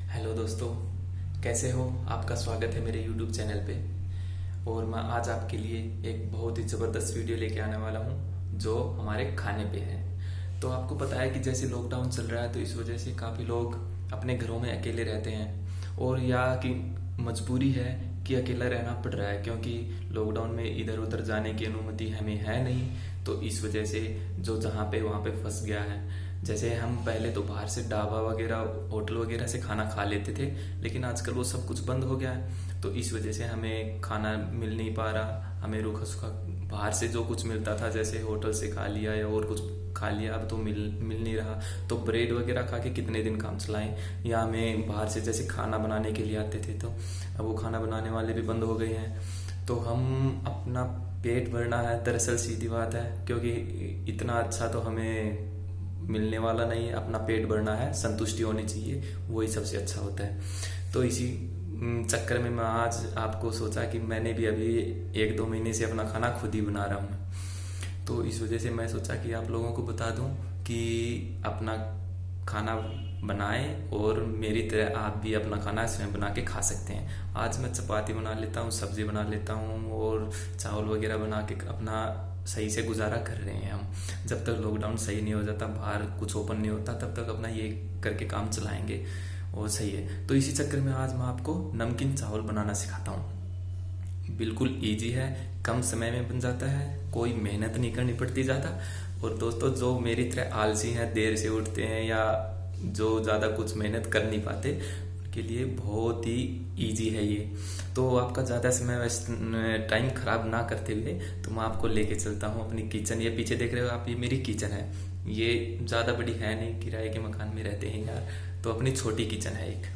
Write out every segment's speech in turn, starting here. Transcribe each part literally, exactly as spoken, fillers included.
Hello दोस्तों, कैसे हो? आपका स्वागत है मेरे यूट्यूब चैनल पे। और मैं आज आपके लिए एक बहुत ही ज़बरदस्त वीडियो लेके आने वाला हूँ जो हमारे खाने पे है। तो आपको पता है कि जैसे लॉकडाउन चल रहा है तो इस वजह से काफ़ी लोग अपने घरों में अकेले रहते हैं और या कि मजबूरी है कि अकेला रहना पड़ रहा है, क्योंकि लॉकडाउन में इधर उधर जाने की अनुमति हमें है नहीं। तो इस वजह से जो जहाँ पे वहाँ पे फंस गया है। जैसे हम पहले तो बाहर से ढाबा वगैरह होटल वगैरह से खाना खा लेते थे, लेकिन आजकल वो सब कुछ बंद हो गया है। तो इस वजह से हमें खाना मिल नहीं पा रहा। हमें रूखा सूखा बाहर से जो कुछ मिलता था, जैसे होटल से खा लिया या और कुछ खा लिया, अब तो मिल मिल नहीं रहा। तो ब्रेड वगैरह खा के कितने दिन काम चलाएं। या हमें बाहर से जैसे खाना बनाने के लिए आते थे तो अब वो खाना बनाने वाले भी बंद हो गए हैं। तो हम अपना पेट भरना है, दरअसल सीधी बात है, क्योंकि इतना अच्छा तो हमें मिलने वाला नहीं है। अपना पेट भरना है, संतुष्टि होनी चाहिए, वही सबसे अच्छा होता है। तो इसी चक्कर में मैं आज आपको सोचा कि मैंने भी अभी एक दो महीने से अपना खाना खुद ही बना रहा हूँ। तो इस वजह से मैं सोचा कि आप लोगों को बता दूं कि अपना खाना बनाएं और मेरी तरह आप भी अपना खाना स्वयं बना के खा सकते हैं। आज मैं चपाती बना लेता हूँ, सब्जी बना लेता हूँ और चावल वगैरह बना के अपना सही से गुजारा कर रहे हैं हम। जब तक लॉकडाउन सही नहीं हो जाता, बाहर कुछ ओपन नहीं होता, तब तक अपना ये करके काम चलाएंगे और सही है। तो इसी चक्कर में आज मैं आपको नमकीन चावल बनाना सिखाता हूँ। बिल्कुल इजी है, कम समय में बन जाता है, कोई मेहनत नहीं करनी पड़ती ज़्यादा। और दोस्तों, जो मेरी तरह आलसी हैं, देर से उठते हैं या जो ज़्यादा कुछ मेहनत कर नहीं पाते, के लिए बहुत ही इजी है ये। तो आपका ज़्यादा समय वेस्ट टाइम खराब ना करते हुए तो मैं आपको लेके चलता हूँ अपनी किचन। ये पीछे देख रहे हो आप, ये मेरी किचन है। ये ज़्यादा बड़ी है नहीं, किराए के मकान में रहते हैं यार, तो अपनी छोटी किचन है एक।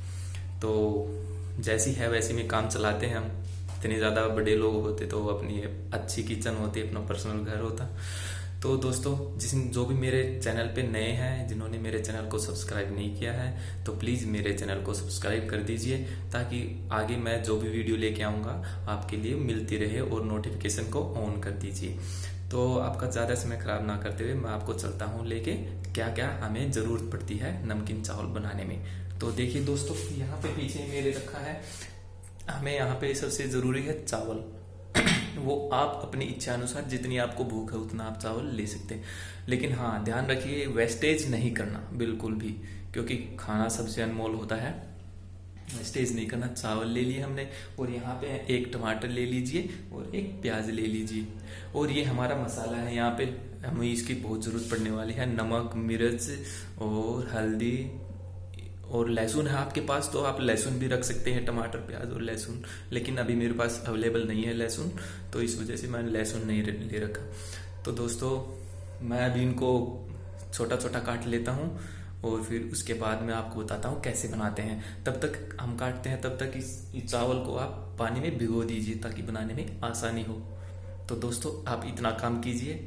तो जैसी है वैसी में काम चलाते हैं हम। इतने ज़्यादा बड़े लोग होते तो अपनी अच्छी किचन होती, अपना पर्सनल घर होता। तो दोस्तों, जिस जो भी मेरे चैनल पे नए हैं, जिन्होंने मेरे चैनल को सब्सक्राइब नहीं किया है, तो प्लीज़ मेरे चैनल को सब्सक्राइब कर दीजिए, ताकि आगे मैं जो भी वीडियो लेके आऊँगा आपके लिए मिलती रहे, और नोटिफिकेशन को ऑन कर दीजिए। तो आपका ज़्यादा समय खराब ना करते हुए मैं आपको चलता हूँ लेके क्या क्या हमें ज़रूरत पड़ती है नमकीन चावल बनाने में। तो देखिए दोस्तों, यहाँ पे पीछे मेरे रखा है, हमें यहाँ पे सबसे ज़रूरी है चावल। वो आप अपनी इच्छा अनुसार जितनी आपको भूख है उतना आप चावल ले सकते हैं, लेकिन हाँ ध्यान रखिए वेस्टेज नहीं करना बिल्कुल भी, क्योंकि खाना सबसे अनमोल होता है। वेस्टेज नहीं करना। चावल ले लिए हमने, और यहाँ पे एक टमाटर ले लीजिए और एक प्याज ले लीजिए। और ये हमारा मसाला है, यहाँ पे हमें इसकी बहुत ज़रूरत पड़ने वाली है। नमक, मिर्च और हल्दी और लहसुन है आपके पास तो आप लहसुन भी रख सकते हैं, टमाटर, प्याज और लहसुन। लेकिन अभी मेरे पास अवेलेबल नहीं है लहसुन, तो इस वजह से मैंने लहसुन नहीं ले रखा। तो दोस्तों, मैं अभी इनको छोटा छोटा काट लेता हूँ और फिर उसके बाद मैं आपको बताता हूँ कैसे बनाते हैं। तब तक हम काटते हैं, तब तक इस, इस चावल को आप पानी में भिगो दीजिए ताकि बनाने में आसानी हो। तो दोस्तों, आप इतना काम कीजिए।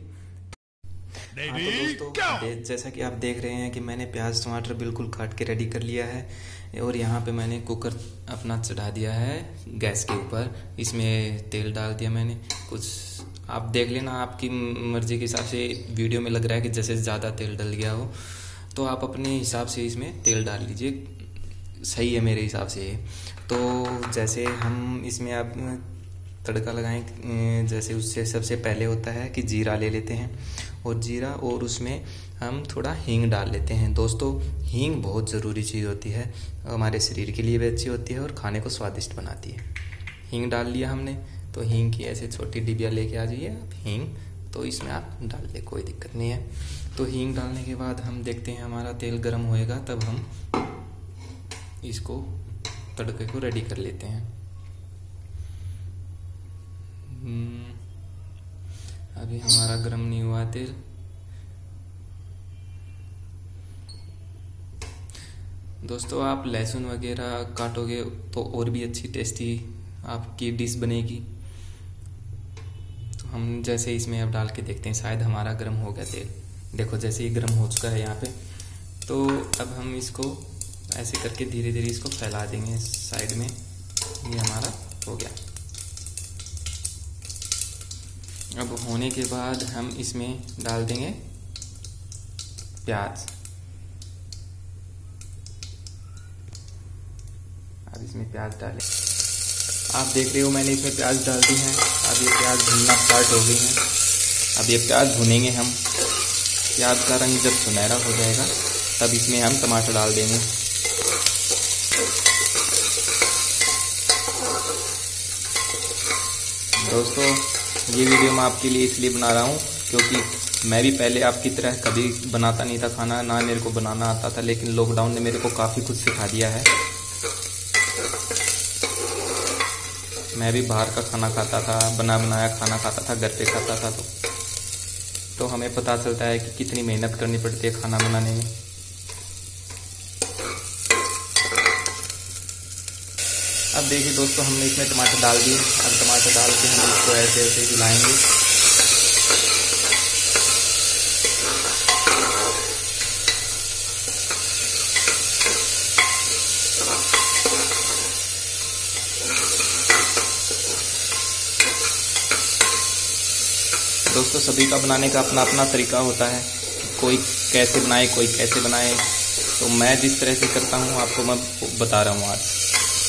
हाँ तो दोस्तों, जैसा कि आप देख रहे हैं कि मैंने प्याज टमाटर बिल्कुल काट के रेडी कर लिया है, और यहाँ पे मैंने कुकर अपना चढ़ा दिया है गैस के ऊपर। इसमें तेल डाल दिया मैंने कुछ, आप देख लेना आपकी मर्जी के हिसाब से। वीडियो में लग रहा है कि जैसे ज़्यादा तेल डल गया हो, तो आप अपने हिसाब से इसमें तेल डाल लीजिए, सही है मेरे हिसाब से। तो जैसे हम इसमें अब तड़का लगाएं, जैसे उससे सबसे पहले होता है कि जीरा ले लेते हैं, और जीरा और उसमें हम थोड़ा हींग डाल लेते हैं। दोस्तों, हींग बहुत ज़रूरी चीज़ होती है, हमारे शरीर के लिए भी अच्छी होती है और खाने को स्वादिष्ट बनाती है। हींग डाल लिया हमने, तो हींग की ऐसे छोटी डिबिया लेके आ जाइए आप हींग, तो इसमें आप डाल दे, कोई दिक्कत नहीं है। तो हींग डालने के बाद हम देखते हैं हमारा तेल गर्म होएगा, तब हम इसको तड़के को रेडी कर लेते हैं। अभी हमारा गर्म नहीं हुआ तेल। दोस्तों, आप लहसुन वगैरह काटोगे तो और भी अच्छी टेस्टी आपकी डिश बनेगी। तो हम जैसे इसमें अब डाल के देखते हैं, शायद हमारा गर्म हो गया तेल। देखो जैसे ही गर्म हो चुका है यहाँ पे। तो अब हम इसको ऐसे करके धीरे धीरे इसको फैला देंगे साइड में। ये हमारा हो गया। अब होने के बाद हम इसमें डाल देंगे प्याज। इसमें प्याज डालें। आप देख रहे हो मैंने इसमें प्याज डाल दी हैं। अब ये प्याज भुनना स्टार्ट हो गई हैं। अब ये प्याज भुनेंगे हम। प्याज का रंग जब सुनहरा हो जाएगा तब इसमें हम टमाटर डाल देंगे। दोस्तों ये वीडियो मैं आपके लिए इसलिए बना रहा हूँ क्योंकि मैं भी पहले आपकी तरह कभी बनाता नहीं था खाना, ना मेरे को बनाना आता था, लेकिन लॉकडाउन ने मेरे को काफ़ी कुछ सिखा दिया है। मैं भी बाहर का खाना खाता था, बना बनाया खाना खाता था, घर पे खाता था, तो तो हमें पता चलता है कि कितनी मेहनत करनी पड़ती है खाना बनाने में। अब देखिए दोस्तों हमने इसमें टमाटर डाल दिए। अब टमाटर डाल के हम इसको ऐसे ऐसे हिलाएंगे। दोस्तों सभी का बनाने का अपना अपना तरीका होता है, कोई कैसे बनाए कोई कैसे बनाए, तो मैं जिस तरह से करता हूँ आपको मैं बता रहा हूँ आज।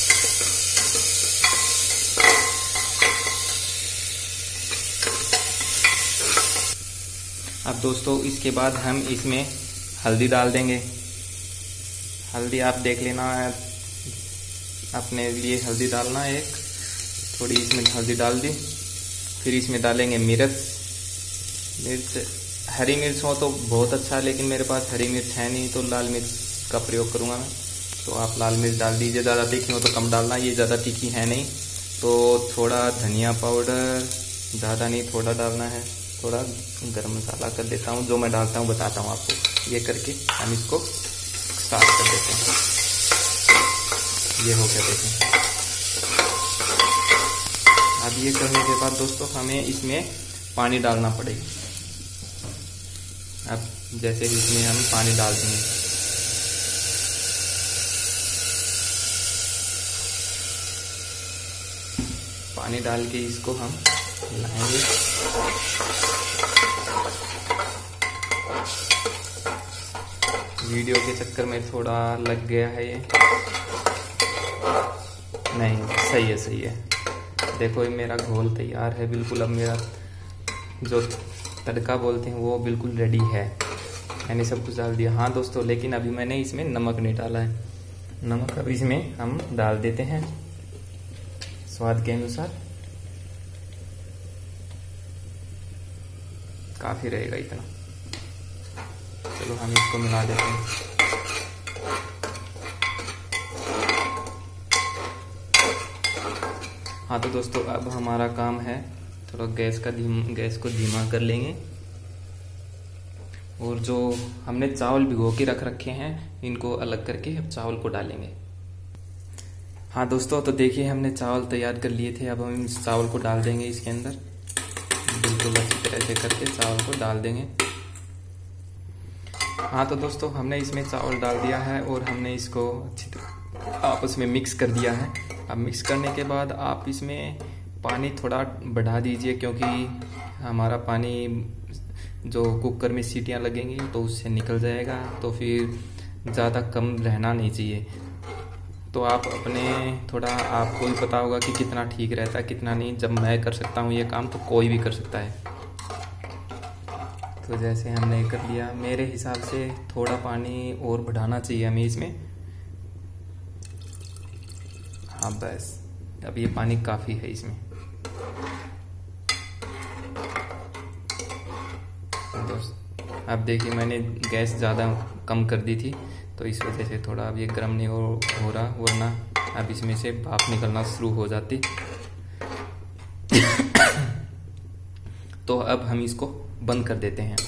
अब दोस्तों इसके बाद हम इसमें हल्दी डाल देंगे। हल्दी आप देख लेना, अपने लिए हल्दी डालना एक थोड़ी, इसमें हल्दी डाल दी। फिर इसमें डालेंगे मिर्च। मिर्च हरी मिर्च हो तो बहुत अच्छा, लेकिन मेरे पास हरी मिर्च है नहीं तो लाल मिर्च का प्रयोग करूँगा मैं, तो आप लाल मिर्च डाल दीजिए। ज़्यादा तीखी हो तो कम डालना, ये ज़्यादा तीखी है नहीं। तो थोड़ा धनिया पाउडर, ज़्यादा नहीं थोड़ा डालना है। थोड़ा गरम मसाला कर देता हूँ, जो मैं डालता हूँ बताता हूँ आपको। ये करके हम इसको स्टार्ट कर देते हैं। ये हो गया देखें। अब ये करने के बाद दोस्तों हमें इसमें पानी डालना पड़ेगा। अब जैसे इसमें हम पानी डाल देंगे, पानी डाल के इसको हम हिलाएंगे। वीडियो के चक्कर में थोड़ा लग गया है ये, नहीं सही है सही है। देखो ये मेरा घोल तैयार है बिल्कुल। अब मेरा जो तड़का बोलते हैं वो बिल्कुल रेडी है। मैंने सब कुछ डाल दिया। हाँ दोस्तों, लेकिन अभी मैंने इसमें नमक नहीं डाला है। नमक अब इसमें हम डाल देते हैं स्वाद के अनुसार। काफ़ी रहेगा इतना। चलो हम इसको मिला देते हैं। हाँ तो दोस्तों अब हमारा काम है थोड़ा गैस का धीम गैस को धीमा कर लेंगे, और जो हमने चावल भिगो के रख रखे हैं इनको अलग करके अब चावल को डालेंगे। हाँ दोस्तों, तो देखिए हमने चावल तैयार कर लिए थे। अब हम इस चावल को डाल देंगे इसके अंदर, बिल्कुल अच्छी तरह से करके चावल को डाल देंगे। हाँ तो दोस्तों हमने इसमें चावल डाल दिया है और हमने इसको अच्छी तरह आपस में मिक्स कर दिया है। अब मिक्स करने के बाद आप इसमें पानी थोड़ा बढ़ा दीजिए, क्योंकि हमारा पानी जो कुकर में सीटियां लगेंगी तो उससे निकल जाएगा, तो फिर ज़्यादा कम रहना नहीं चाहिए। तो आप अपने थोड़ा आपको भी पता होगा कि कितना ठीक रहता है कितना नहीं। जब मैं कर सकता हूँ ये काम तो कोई भी कर सकता है। तो जैसे हमने कर लिया, मेरे हिसाब से थोड़ा पानी और बढ़ाना चाहिए हमें इसमें। हाँ बस, अब ये पानी काफ़ी है इसमें। दोस्त अब देखिए मैंने गैस ज़्यादा कम कर दी थी, तो इस वजह से थोड़ा अब ये गर्म नहीं हो, हो रहा, वरना अब इसमें से भाप निकलना शुरू हो जाती। तो अब हम इसको बंद कर देते हैं।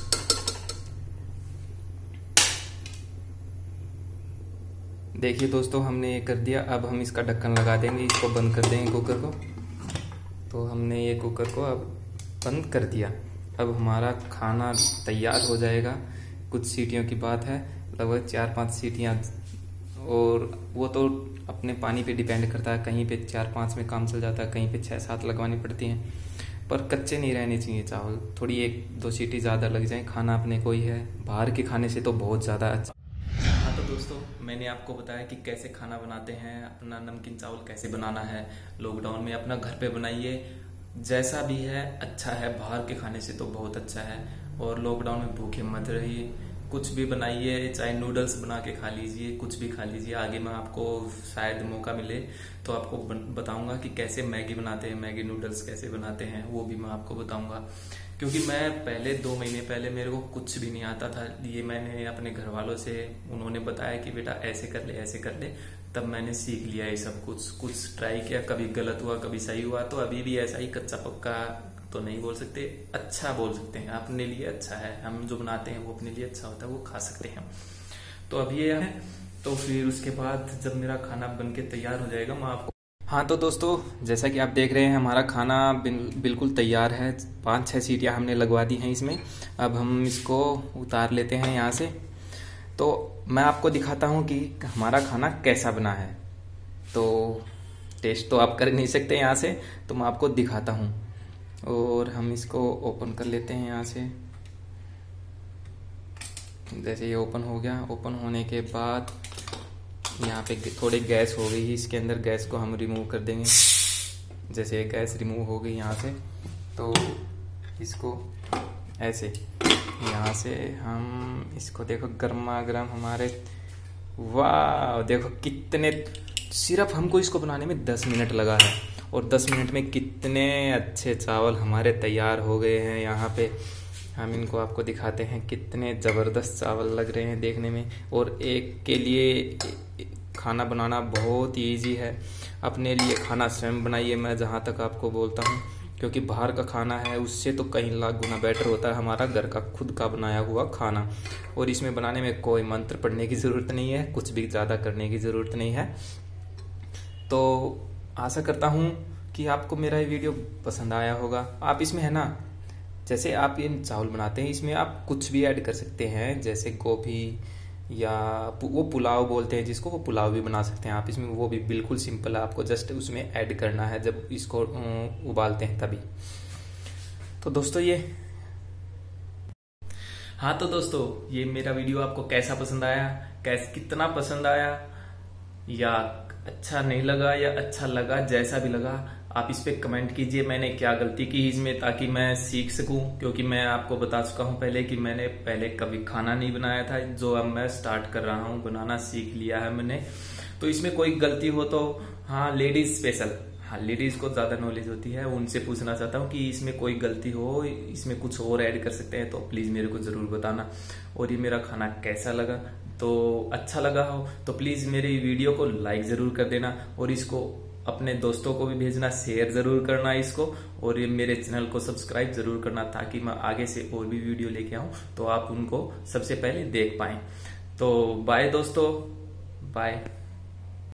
देखिए दोस्तों हमने ये कर दिया। अब हम इसका ढक्कन लगा देंगे, इसको बंद कर देंगे कुकर को। तो हमने ये कुकर को अब बंद कर दिया। अब हमारा खाना तैयार हो जाएगा। कुछ सीटियों की बात है, लगभग चार पांच सीटियां, और वो तो अपने पानी पे डिपेंड करता है। कहीं पे चार पांच में काम चल जाता है, कहीं पे छः सात लगवानी पड़ती हैं। पर कच्चे नहीं रहने चाहिए चावल, थोड़ी एक दो सीटी ज़्यादा लग जाए। खाना अपने को ही है, बाहर के खाने से तो बहुत ज़्यादा अच्छा। हाँ तो दोस्तों, मैंने आपको बताया कि कैसे खाना बनाते हैं, अपना नमकीन चावल कैसे बनाना है लॉकडाउन में। अपना घर पे बनाइए, जैसा भी है अच्छा है। बाहर के खाने से तो बहुत अच्छा है। और लॉकडाउन में भूखे मत रहिए, कुछ भी बनाइए, चाहे नूडल्स बना के खा लीजिए, कुछ भी खा लीजिए। आगे मैं आपको शायद मौका मिले तो आपको बताऊंगा कि कैसे मैगी बनाते हैं, मैगी नूडल्स कैसे बनाते हैं, वो भी मैं आपको बताऊंगा। क्योंकि मैं पहले दो महीने पहले मेरे को कुछ भी नहीं आता था। ये मैंने अपने घर वालों से, उन्होंने बताया कि बेटा ऐसे कर ले ऐसे कर ले, तब मैंने सीख लिया ये सब कुछ। कुछ ट्राई किया, कभी गलत हुआ कभी सही हुआ। तो अभी भी ऐसा ही कच्चा पक्का तो नहीं बोल सकते, अच्छा बोल सकते हैं। अपने लिए अच्छा है, हम जो बनाते हैं वो अपने लिए अच्छा होता है, वो खा सकते हैं। तो अब ये है, तो फिर उसके बाद जब मेरा खाना बन के तैयार हो जाएगा मैं आपको। हाँ तो दोस्तों, जैसा कि आप देख रहे हैं हमारा खाना बिल्कुल तैयार है। पाँच छः सीटियाँ हमने लगवा दी हैं इसमें। अब हम इसको उतार लेते हैं यहाँ से। तो मैं आपको दिखाता हूँ कि हमारा खाना कैसा बना है। तो टेस्ट तो आप कर नहीं सकते यहाँ से, तो मैं आपको दिखाता हूँ। और हम इसको ओपन कर लेते हैं यहाँ से। जैसे ये ओपन हो गया, ओपन होने के बाद यहाँ पे थोड़ी गैस हो गई, इसके अंदर गैस को हम रिमूव कर देंगे। जैसे ये गैस रिमूव हो गई यहाँ से, तो इसको ऐसे यहाँ से हम इसको देखो, गर्मा गर्म हमारे, वाह देखो कितने, सिर्फ हमको इसको बनाने में दस मिनट लगा है। और दस मिनट में कितने अच्छे चावल हमारे तैयार हो गए हैं। यहाँ पे हम इनको आपको दिखाते हैं, कितने ज़बरदस्त चावल लग रहे हैं देखने में। और एक के लिए खाना बनाना बहुत ही ईजी है। अपने लिए खाना स्वयं बनाइए, मैं जहाँ तक आपको बोलता हूँ, क्योंकि बाहर का खाना है उससे तो कहीं लाख गुना बेटर होता है हमारा घर का खुद का बनाया हुआ खाना। और इसमें बनाने में कोई मंत्र पढ़ने की ज़रूरत नहीं है, कुछ भी ज़्यादा करने की ज़रूरत नहीं है। तो आशा करता हूँ कि आपको मेरा ये वीडियो पसंद आया होगा। आप इसमें है ना, जैसे आप ये चावल बनाते हैं इसमें आप कुछ भी ऐड कर सकते हैं, जैसे गोभी या वो पुलाव बोलते हैं जिसको, वो पुलाव भी बना सकते हैं आप इसमें। वो भी बिल्कुल सिंपल है, आपको जस्ट उसमें ऐड करना है जब इसको उबालते हैं तभी। तो दोस्तों ये हाँ तो दोस्तों, ये मेरा वीडियो आपको कैसा पसंद आया, कैसे कितना पसंद आया, या अच्छा नहीं लगा या अच्छा लगा, जैसा भी लगा आप इस पे कमेंट कीजिए। मैंने क्या गलती की इसमें, ताकि मैं सीख सकूं। क्योंकि मैं आपको बता चुका हूं पहले कि मैंने पहले कभी खाना नहीं बनाया था, जो अब मैं स्टार्ट कर रहा हूं बनाना, सीख लिया है मैंने। तो इसमें कोई गलती हो तो हाँ, लेडीज स्पेशल, हाँ लेडीज को ज्यादा नॉलेज होती है, उनसे पूछना चाहता हूँ कि इसमें कोई गलती हो, इसमें कुछ और ऐड कर सकते हैं तो प्लीज मेरे को जरूर बताना। और ये मेरा खाना कैसा लगा, तो अच्छा लगा हो तो प्लीज मेरी वीडियो को लाइक जरूर कर देना। और इसको अपने दोस्तों को भी भेजना, शेयर जरूर करना इसको। और ये मेरे चैनल को सब्सक्राइब जरूर करना, ताकि मैं आगे से और भी वीडियो लेके आऊं तो आप उनको सबसे पहले देख पाएं। तो बाय दोस्तों, बाय।